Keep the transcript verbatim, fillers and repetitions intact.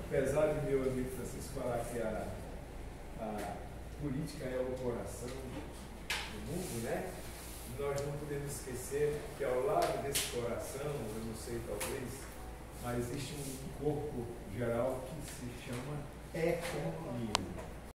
apesar de meu amigo Francisco falar que a, a política é o coração do mundo, né? Nós não podemos esquecer que ao lado desse coração, eu não sei talvez, mas existe um corpo geral que se chama economia.